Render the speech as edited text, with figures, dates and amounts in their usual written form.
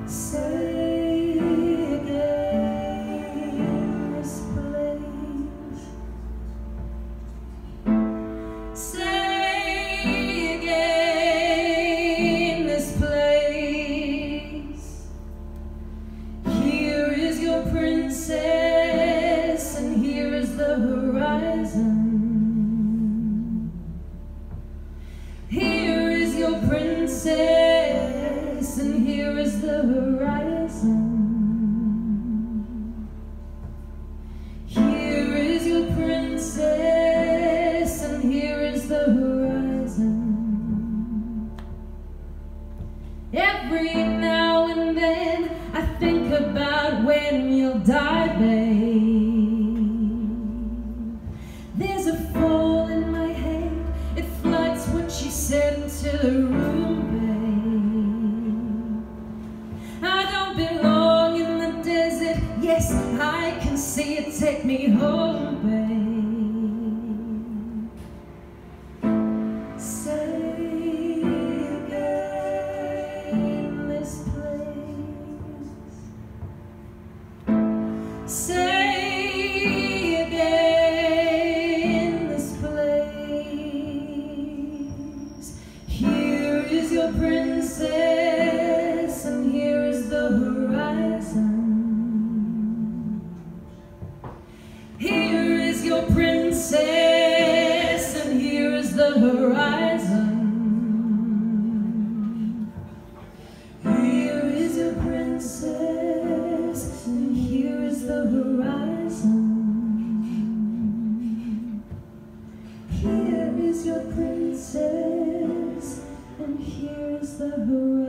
Say again this place. Say again this place. Here is your princess, and here is the horizon. Here is your princess, and here is the horizon. Here is your princess, and here is the horizon. Every now and then I think about when you'll die, babe. There's a fall in my head, it floods what she said into the room, babe. I don't belong in the desert, yes, I can see it, take me home, babe. Say again this place. Say again this place. Here is your princess, and here is the horizon. Here is your princess, and here is the horizon. Here is your princess, and here is the horizon. Here is your princess, and here is the horizon.